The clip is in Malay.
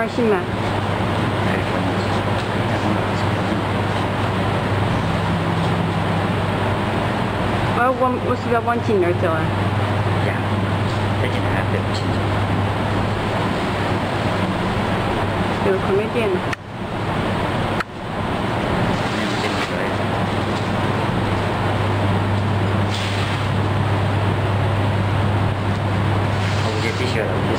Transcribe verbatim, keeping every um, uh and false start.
关心吗？我我我是要往近那儿走啊。 呀，再进来对不清楚。 有可没电了。 我估计必须了。